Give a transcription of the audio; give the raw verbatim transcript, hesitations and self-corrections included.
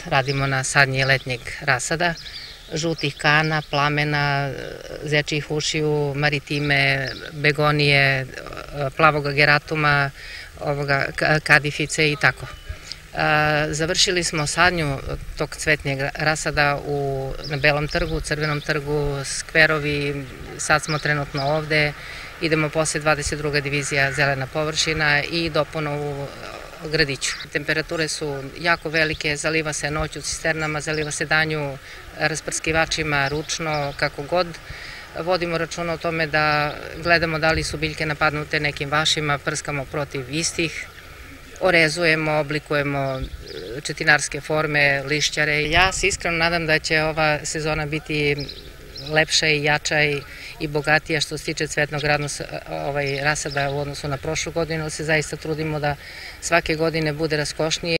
radimo na sadnji letnjeg rasada, žutih kana, plamena, zečijih ušiju, maritime, begonije, plavog ageratuma, ovoga, kadifice i tako. Završili smo sadnju tog cvetnjeg rasada u, na Belom trgu, Crvenom trgu, skverovi, sad smo trenutno ovde, idemo posle dvadeset druga divizija zelena površina i dopuna u gradiću. Temperature su jako velike, zaliva se noć u cisternama, zaliva se danju rasprskivačima, ručno, kako god. Vodimo računa o tome da gledamo da li su biljke napadnute nekim vašima, prskamo protiv istih, orezujemo, oblikujemo četinarske forme, lišćare. Ja se iskreno nadam da će ova sezona biti lepša i jača i bogatija što se tiče cvetnog rasada u odnosu na prošlu godinu. Se zaista trudimo da svake godine bude raskošnije.